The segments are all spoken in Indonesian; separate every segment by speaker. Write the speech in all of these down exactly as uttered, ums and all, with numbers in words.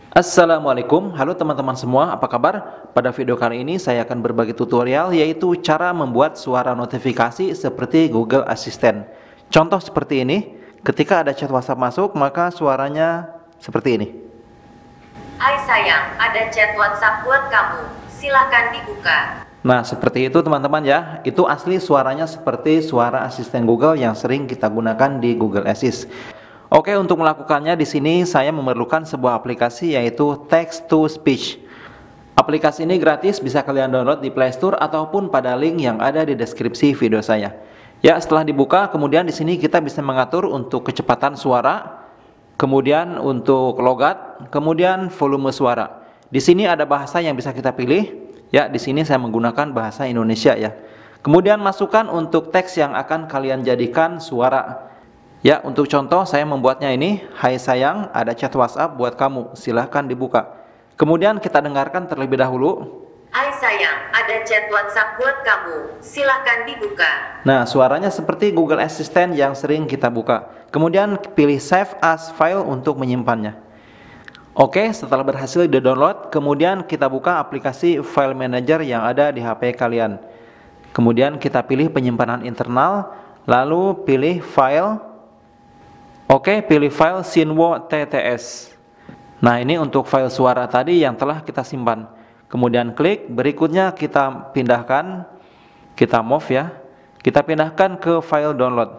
Speaker 1: Assalamualaikum, halo teman-teman semua, apa kabar? Pada video kali ini saya akan berbagi tutorial yaitu cara membuat suara notifikasi seperti Google Assistant. Contoh seperti ini, ketika ada chat WhatsApp masuk maka suaranya seperti ini.
Speaker 2: Hai sayang, ada chat WhatsApp buat kamu, silakan dibuka.
Speaker 1: Nah seperti itu teman-teman ya, itu asli suaranya seperti suara asisten Google yang sering kita gunakan di Google Assist. Oke, untuk melakukannya di sini saya memerlukan sebuah aplikasi yaitu Text to Speech. Aplikasi ini gratis, bisa kalian download di Play Store ataupun pada link yang ada di deskripsi video saya. Ya, setelah dibuka, kemudian di sini kita bisa mengatur untuk kecepatan suara, kemudian untuk logat, kemudian volume suara. Di sini ada bahasa yang bisa kita pilih. Ya, di sini saya menggunakan bahasa Indonesia ya. Kemudian masukkan untuk teks yang akan kalian jadikan suara. Ya, untuk contoh saya membuatnya ini, hai sayang, ada chat WhatsApp buat kamu, silahkan dibuka. Kemudian kita dengarkan terlebih dahulu.
Speaker 2: Hai sayang, ada chat WhatsApp buat kamu, silahkan dibuka.
Speaker 1: Nah, suaranya seperti Google Assistant yang sering kita buka. Kemudian pilih Save as File untuk menyimpannya. Oke, setelah berhasil di-download, kemudian kita buka aplikasi File Manager yang ada di H P kalian. Kemudian kita pilih penyimpanan internal, lalu pilih File. Oke, pilih file Shinwo T T S. Nah, ini untuk file suara tadi yang telah kita simpan. Kemudian klik, berikutnya kita pindahkan, kita move ya. Kita pindahkan ke file download.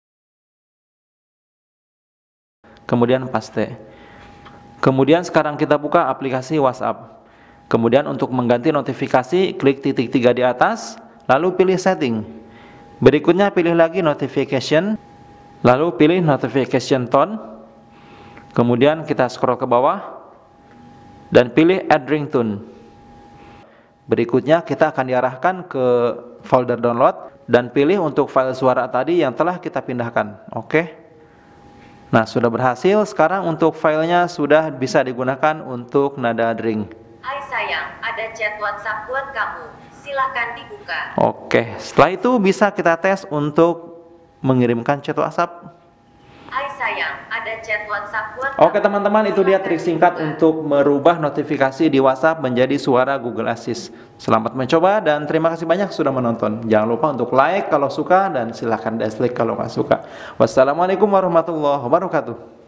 Speaker 1: Kemudian paste. Kemudian sekarang kita buka aplikasi WhatsApp. Kemudian untuk mengganti notifikasi, klik titik tiga di atas, lalu pilih setting. Berikutnya pilih lagi notification. Lalu pilih notification tone. Kemudian kita scroll ke bawah dan pilih add ringtone. Berikutnya kita akan diarahkan ke folder download dan pilih untuk file suara tadi yang telah kita pindahkan. Oke. Nah, sudah berhasil. Sekarang untuk filenya sudah bisa digunakan untuk nada dering.
Speaker 2: Hai sayang, ada chat WhatsApp buat kamu, silakan dibuka.
Speaker 1: Oke, setelah itu bisa kita tes untuk mengirimkan chat WhatsApp.
Speaker 2: Hai sayang, ada chat WhatsApp buat
Speaker 1: Oke
Speaker 2: kamu,
Speaker 1: teman-teman, itu dia
Speaker 2: silakan
Speaker 1: trik singkat
Speaker 2: dibuka.
Speaker 1: untuk merubah notifikasi di WhatsApp menjadi suara Google Assist. Selamat mencoba dan terima kasih banyak sudah menonton. Jangan lupa untuk like kalau suka dan silahkan dislike kalau nggak suka. Wassalamualaikum warahmatullahi wabarakatuh.